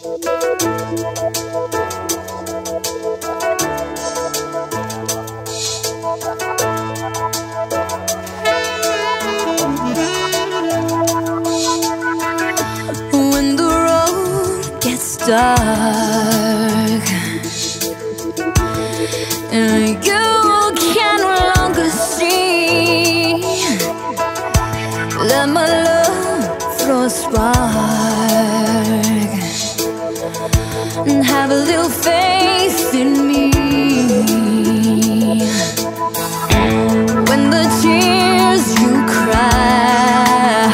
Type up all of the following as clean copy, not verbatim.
When the road gets dark and you can no longer see, let my love throw a spark and have a little faith in me. When the tears you cry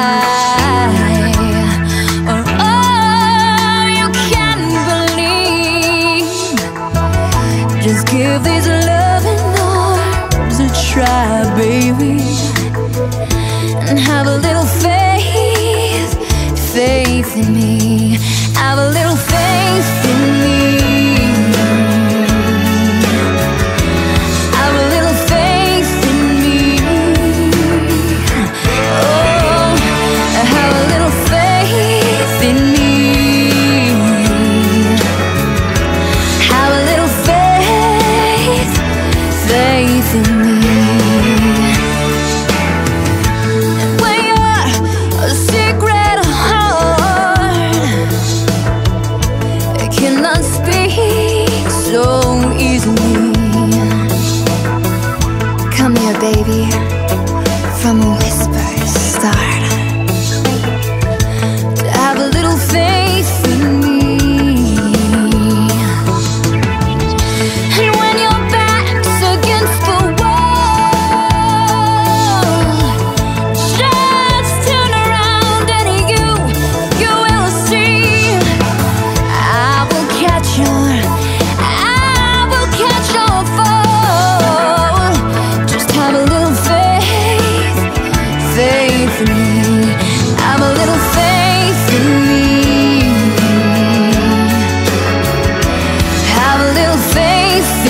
are all you can believe, just give these loving arms a try, baby, and have a little faith, faith in me. Have a little faith in me. Have a little faith in me. Oh, have a little faith in me. Have a little faith, faith in me. And when you're a secret heart, it cannot speak so easily. Come here, baby, from a whisper start, to have a little faith in me. And when your back's against the wall, just turn around and you will see I will catch your fall. Just have a little faith, faith in me. Have a little faith in me. Have a little faith